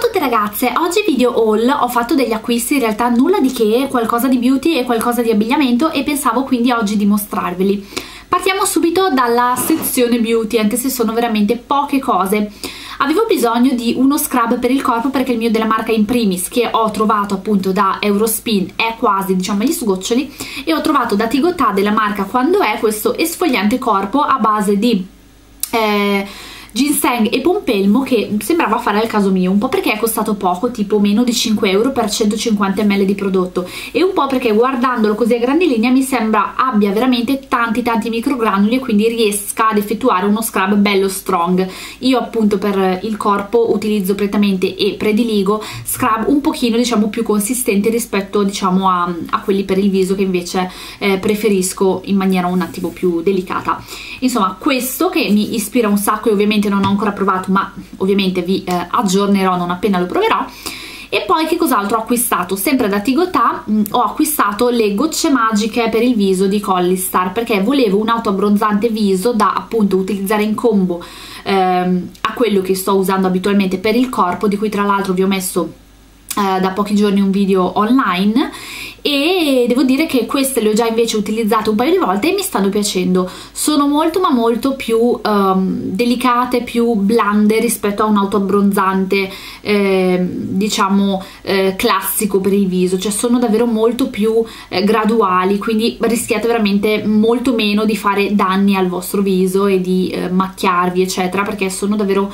tutte ragazze, oggi video haul. Ho fatto degli acquisti, in realtà nulla di che, qualcosa di beauty e qualcosa di abbigliamento, e pensavo quindi oggi di mostrarveli. Partiamo subito dalla sezione beauty, anche se sono veramente poche cose. Avevo bisogno di uno scrub per il corpo perché il mio della marca In Primis, che ho trovato appunto da Eurospin, è quasi, diciamo, agli sgoccioli, e ho trovato da Tigotà della marca Quando È questo esfoliante corpo a base di ginseng e pompelmo, che sembrava fare al caso mio, un po' perché è costato poco, tipo meno di 5 euro per 150 ml di prodotto, e un po' perché guardandolo così a grandi linee mi sembra abbia veramente tanti microgranuli e quindi riesca ad effettuare uno scrub bello strong. Io appunto per il corpo utilizzo prettamente e prediligo scrub un pochino, diciamo, più consistenti rispetto, diciamo, a quelli per il viso, che invece preferisco in maniera un attimo più delicata. Insomma, questo che mi ispira un sacco, e ovviamente non ho ancora provato, ma ovviamente vi aggiornerò non appena lo proverò. E poi che cos'altro ho acquistato? Sempre da Tigotà ho acquistato le gocce magiche per il viso di Collistar, perché volevo un autoabbronzante viso da appunto utilizzare in combo a quello che sto usando abitualmente per il corpo, di cui tra l'altro vi ho messo da pochi giorni un video online, e devo dire che queste le ho già invece utilizzate un paio di volte e mi stanno piacendo. Sono molto ma molto più delicate, più blande rispetto a un autoabbronzante diciamo classico per il viso, cioè sono davvero molto più graduali, quindi rischiate veramente molto meno di fare danni al vostro viso e di macchiarvi eccetera, perché sono davvero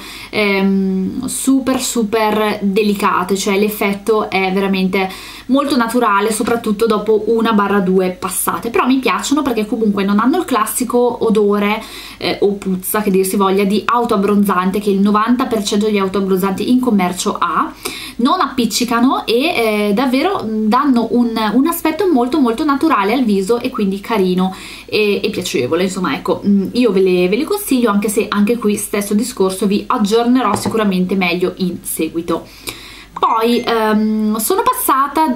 super delicate, cioè l'effetto è veramente molto naturale, soprattutto dopo 1-2 passate. Però mi piacciono perché comunque non hanno il classico odore o puzza, che dir si voglia, di autoabbronzante che il 90% degli autoabbronzanti in commercio ha, non appiccicano e davvero danno un aspetto molto naturale al viso, e quindi carino e piacevole. Insomma, ecco, io ve li consiglio, anche se anche qui stesso discorso, vi aggiornerò sicuramente meglio in seguito. Poi sono passata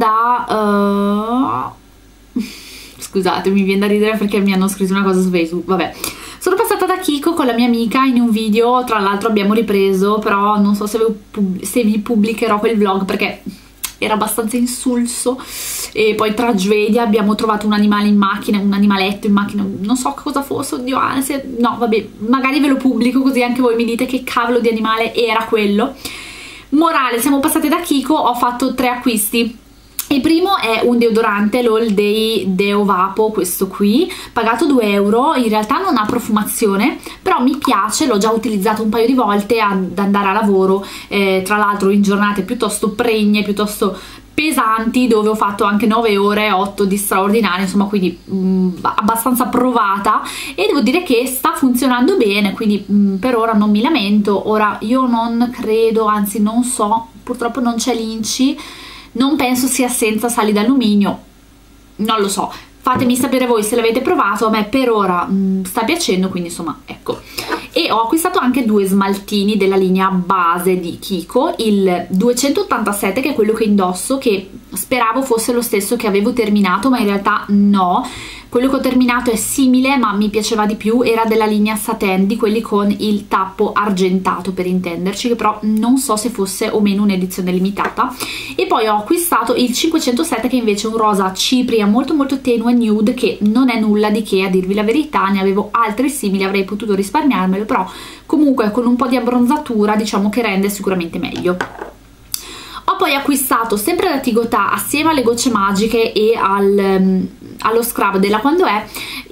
da scusate, mi viene da ridere perché mi hanno scritto una cosa su Facebook, vabbè. Sono passata da Kiko con la mia amica in un video, tra l'altro abbiamo ripreso, però non so se vi pubblicherò quel vlog perché era abbastanza insulso, e poi tragedia. Abbiamo trovato un animale in macchina, un animaletto in macchina, non so cosa fosse, oddio ansia, no vabbè, magari ve lo pubblico così anche voi mi dite che cavolo di animale era quello. Morale, siamo passate da Kiko, ho fatto 3 acquisti. Il primo è un deodorante, l'All Day Deo Vapo, questo qui, pagato 2 euro, in realtà non ha profumazione, però mi piace, l'ho già utilizzato un paio di volte ad andare a lavoro, tra l'altro in giornate piuttosto pregne, piuttosto pesanti, dove ho fatto anche 9 ore, 8 di straordinario, insomma, quindi abbastanza provata, e devo dire che sta funzionando bene, quindi per ora non mi lamento. Ora io non credo, anzi non so, purtroppo non c'è l'INCI, non penso sia senza sali d'alluminio, non lo so, fatemi sapere voi se l'avete provato. A me per ora sta piacendo, quindi insomma, ecco. E ho acquistato anche 2 smaltini della linea base di Kiko, il 287 che è quello che indosso, che speravo fosse lo stesso che avevo terminato, ma in realtà no. Quello che ho terminato è simile ma mi piaceva di più, era della linea Satin, di quelli con il tappo argentato per intenderci, che però non so se fosse o meno un'edizione limitata. E poi ho acquistato il 507 che invece è un rosa cipria molto tenue nude, che non è nulla di che, a dirvi la verità, ne avevo altri simili, avrei potuto risparmiarmelo, però comunque con un po' di abbronzatura diciamo che rende sicuramente meglio. Ho poi acquistato sempre da Tigotà, assieme alle gocce magiche e allo scrub della Quando È,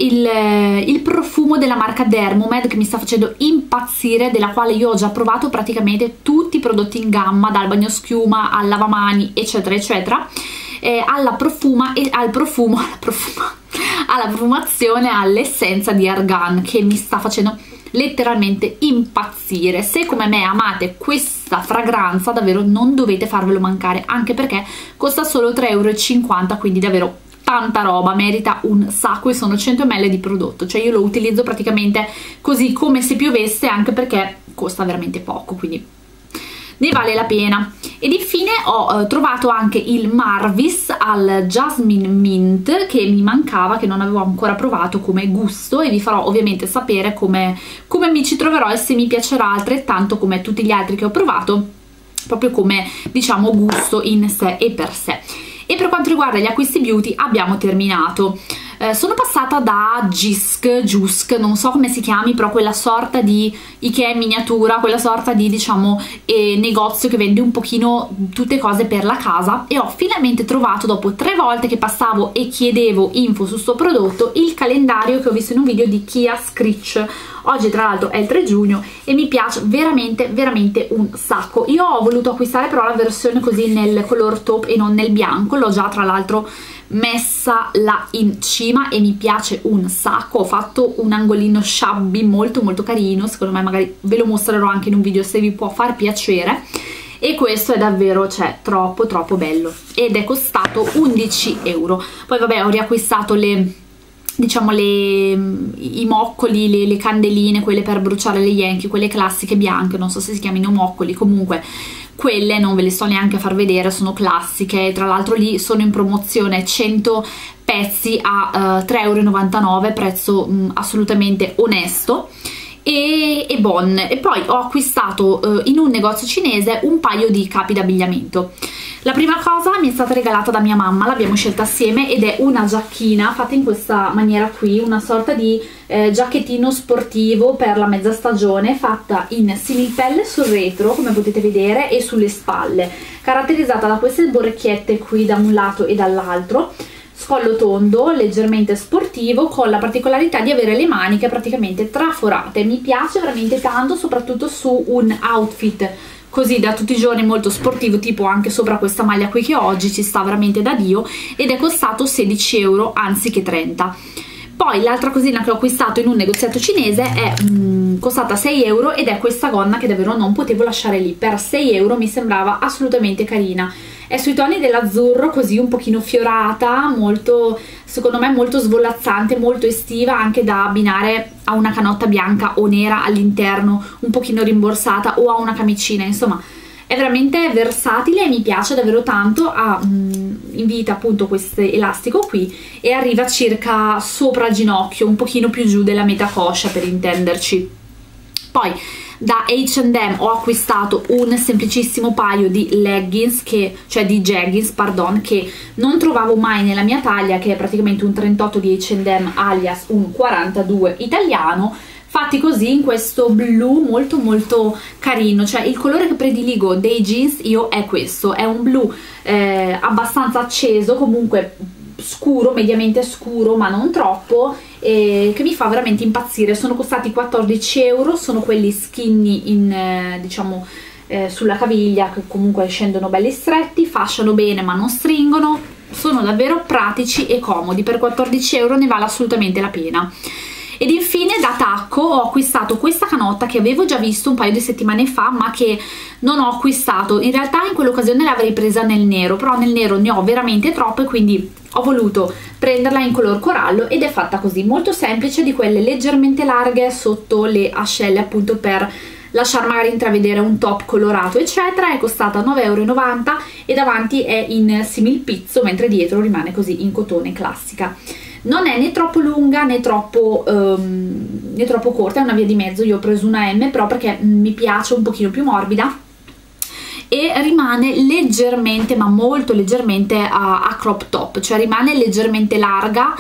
il profumo della marca Dermomed, che mi sta facendo impazzire, della quale io ho già provato praticamente tutti i prodotti in gamma, dal bagnoschiuma al lavamani eccetera eccetera, alla profumazione, all'essenza di argan, che mi sta facendo letteralmente impazzire. Se come me amate questa fragranza, davvero non dovete farvelo mancare, anche perché costa solo 3,50 euro, quindi davvero tanta roba, merita un sacco, e sono 100 ml di prodotto, cioè io lo utilizzo praticamente così come se piovesse, anche perché costa veramente poco, quindi ne vale la pena. Ed infine ho trovato anche il Marvis al Jasmine Mint, che mi mancava, che non avevo ancora provato come gusto, e vi farò ovviamente sapere come mi ci troverò e se mi piacerà altrettanto come tutti gli altri che ho provato. proprio come diciamo gusto in sé e per sé. E per quanto riguarda gli acquisti beauty abbiamo terminato. Sono passata da Jusk, non so come si chiami, però quella sorta di Ikea in miniatura, quella sorta di diciamo negozio che vende un pochino tutte cose per la casa, e ho finalmente trovato, dopo 3 volte che passavo e chiedevo info su sto prodotto, il calendario che ho visto in un video di Kia Scritch. Oggi tra l'altro è il 3 giugno e mi piace veramente veramente un sacco. Io ho voluto acquistare però la versione così nel color taupe e non nel bianco, l'ho già tra l'altro messa là in cima e mi piace un sacco. Ho fatto un angolino shabby molto molto carino, secondo me magari ve lo mostrerò anche in un video se vi può far piacere, e questo è davvero, cioè, troppo troppo bello, ed è costato 11 euro. Poi vabbè, ho riacquistato diciamo i moccoli, le candeline, quelle per bruciare le Yankee, quelle classiche bianche, non so se si chiamino moccoli, comunque quelle non ve le sto neanche a far vedere, sono classiche. Tra l'altro lì sono in promozione 100 pezzi a 3,99 euro, prezzo assolutamente onesto e buon. E poi ho acquistato in un negozio cinese un paio di capi d'abbigliamento. La prima cosa mi è stata regalata da mia mamma, l'abbiamo scelta assieme, ed è una giacchina fatta in questa maniera qui, una sorta di giacchettino sportivo per la mezza stagione, fatta in similpelle sul retro, come potete vedere, e sulle spalle, caratterizzata da queste borracchiette qui da un lato e dall'altro, scollo tondo, leggermente sportivo, con la particolarità di avere le maniche praticamente traforate. Mi piace veramente tanto, soprattutto su un outfit così da tutti i giorni molto sportivo, tipo anche sopra questa maglia qui che oggi ci sta veramente da Dio, ed è costato 16 euro anziché 30. Poi l'altra cosina che ho acquistato in un negoziato cinese è costata 6 euro ed è questa gonna che davvero non potevo lasciare lì. Per 6 euro mi sembrava assolutamente carina. È sui toni dell'azzurro, così un pochino fiorata, molto, secondo me molto svolazzante, molto estiva, anche da abbinare a una canotta bianca o nera all'interno, un pochino rimborsata, o a una camicina. Insomma, è veramente versatile e mi piace davvero tanto. Invita appunto questo elastico qui e arriva circa sopra il ginocchio, un pochino più giù della metà coscia, per intenderci. Poi da H&M ho acquistato un semplicissimo paio di leggings, cioè di jeggings, pardon, che non trovavo mai nella mia taglia, che è praticamente un 38 di H&M alias un 42 italiano, fatti così in questo blu molto molto carino. Cioè il colore che prediligo dei jeans io è questo, è un blu abbastanza acceso, comunque scuro, mediamente scuro ma non troppo, che mi fa veramente impazzire. Sono costati 14 euro, sono quelli skinny in diciamo sulla caviglia, che comunque scendono belli stretti, fasciano bene ma non stringono, sono davvero pratici e comodi. Per 14 euro ne vale assolutamente la pena. Ed infine da Tacco ho acquistato questa canotta che avevo già visto un paio di settimane fa, ma che non ho acquistato. In realtà in quell'occasione l'avrei presa nel nero, però nel nero ne ho veramente troppe, quindi ho voluto prenderla in color corallo, ed è fatta così, molto semplice, di quelle leggermente larghe sotto le ascelle, appunto per lasciare magari intravedere un top colorato eccetera. È costata 9,90 euro e davanti è in simil pizzo, mentre dietro rimane così in cotone classica. Non è né troppo lunga né troppo corta, è una via di mezzo. Io ho preso una M però perché mi piace un pochino più morbida, e rimane leggermente, ma molto leggermente a crop top, cioè rimane leggermente larga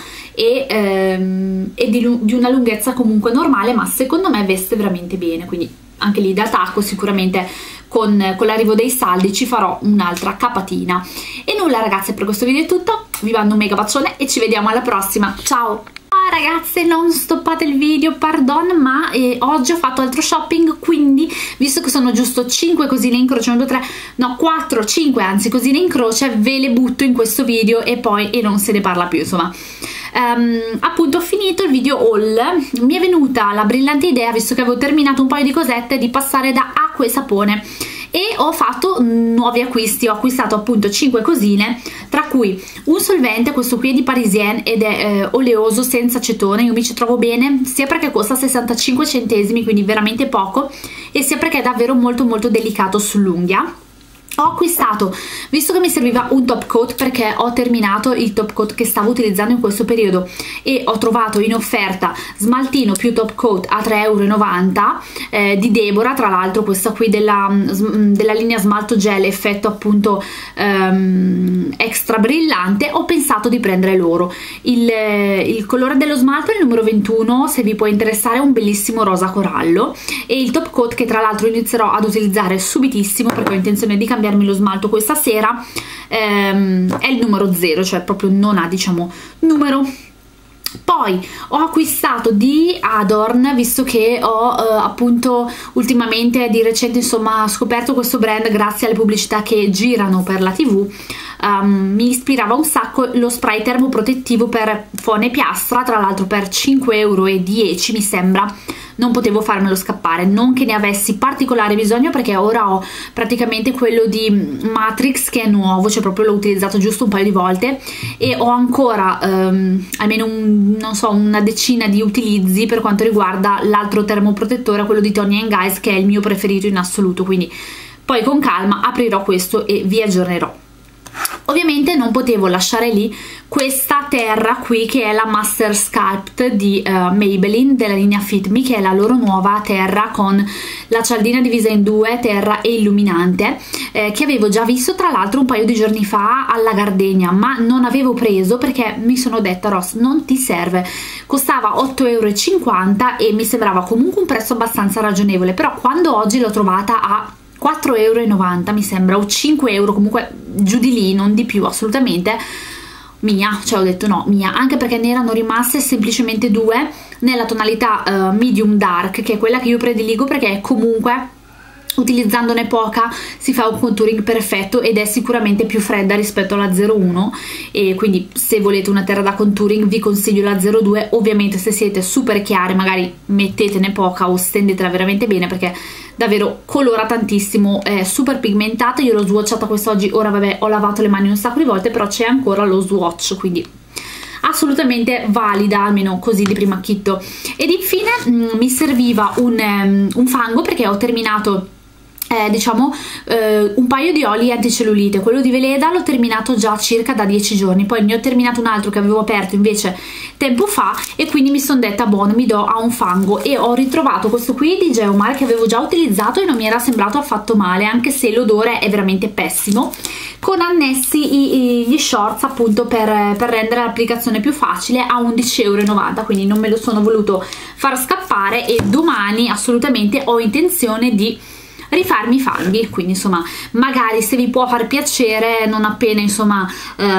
e di una lunghezza comunque normale, ma secondo me veste veramente bene. Quindi anche lì da Tacco sicuramente con l'arrivo dei saldi ci farò un'altra capatina. E nulla ragazze, per questo video è tutto, vi mando un mega bacione e ci vediamo alla prossima, ciao! Ragazze, non stoppate il video, pardon, ma oggi ho fatto altro shopping, quindi visto che sono giusto 5 cosine in croce, 1, 2, 3, no 4, 5 anzi cosine in croce, ve le butto in questo video e poi non se ne parla più. Insomma, appunto ho finito il video haul, mi è venuta la brillante idea, visto che avevo terminato un paio di cosette, di passare da acqua e sapone, e ho fatto nuovi acquisti. Ho acquistato appunto 5 cosine, tra cui un solvente, questo qui è di Parisien ed è oleoso senza acetone. Io mi ci trovo bene, sia perché costa 65 centesimi, quindi veramente poco, e sia perché è davvero molto molto delicato sull'unghia. Ho acquistato, visto che mi serviva un top coat perché ho terminato il top coat che stavo utilizzando in questo periodo e ho trovato in offerta smaltino più top coat a 3,90 € di Deborah, tra l'altro questa qui della linea smalto gel effetto appunto extra brillante, ho pensato di prendere loro. Il colore dello smalto è il numero 21, se vi può interessare, è un bellissimo rosa corallo, e il top coat che tra l'altro inizierò ad utilizzare subitissimo perché ho intenzione di cambiarmi lo smalto questa sera, è il numero 0, cioè proprio non ha, diciamo, numero. Poi ho acquistato di Adorn, visto che ho appunto ultimamente di recente insomma scoperto questo brand grazie alle pubblicità che girano per la TV. Mi ispirava un sacco lo spray termoprotettivo per fone e piastra, tra l'altro per 5,10 € mi sembra. Non potevo farmelo scappare, non che ne avessi particolare bisogno perché ora ho praticamente quello di Matrix che è nuovo, cioè proprio l'ho utilizzato giusto un paio di volte e ho ancora almeno non so, una decina di utilizzi per quanto riguarda l'altro termoprotettore, quello di Toni & Guys, che è il mio preferito in assoluto, quindi poi con calma aprirò questo e vi aggiornerò. Ovviamente non potevo lasciare lì questa terra qui che è la Master Sculpt di Maybelline della linea Fit Me, che è la loro nuova terra con la cialdina divisa in due, terra e illuminante, che avevo già visto tra l'altro un paio di giorni fa alla Gardenia, ma non avevo preso perché mi sono detta: Ross, non ti serve, costava 8,50 € e mi sembrava comunque un prezzo abbastanza ragionevole, però quando oggi l'ho trovata a 4,90 € mi sembra, o 5 €, comunque giù di lì, non di più assolutamente, mia, cioè ho detto no, mia, anche perché ne erano rimaste semplicemente due nella tonalità medium dark, che è quella che io prediligo perché comunque utilizzandone poca si fa un contouring perfetto ed è sicuramente più fredda rispetto alla 01, e quindi se volete una terra da contouring vi consiglio la 02. Ovviamente se siete super chiare magari mettetene poca o stendetela veramente bene perché davvero colora tantissimo, è super pigmentata. Io l'ho swatchata quest'oggi, ora vabbè ho lavato le mani un sacco di volte però c'è ancora lo swatch, quindi assolutamente valida, almeno così di primo acchito. Ed infine mi serviva un fango perché ho terminato diciamo un paio di oli anticellulite. Quello di Veleda l'ho terminato già circa da 10 giorni, poi ne ho terminato un altro che avevo aperto invece tempo fa e quindi mi sono detta buono, mi do a un fango, e ho ritrovato questo qui di Geomar che avevo già utilizzato e non mi era sembrato affatto male, anche se l'odore è veramente pessimo, con annessi gli shorts appunto per rendere l'applicazione più facile, a 11,90 €, quindi non me lo sono voluto far scappare e domani assolutamente ho intenzione di rifarmi i fanghi, quindi insomma magari se vi può far piacere non appena insomma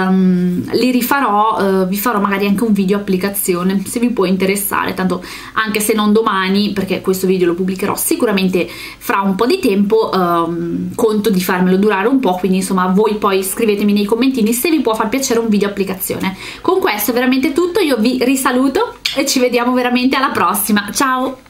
li rifarò vi farò magari anche un video applicazione se vi può interessare, tanto anche se non domani perché questo video lo pubblicherò sicuramente fra un po' di tempo, conto di farmelo durare un po', quindi insomma voi poi scrivetemi nei commentini se vi può far piacere un video applicazione. Con questo è veramente tutto, io vi risaluto e ci vediamo veramente alla prossima, ciao!